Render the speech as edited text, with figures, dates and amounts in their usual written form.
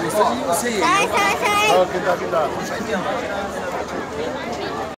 这是你们谁？ 来。 好，给他。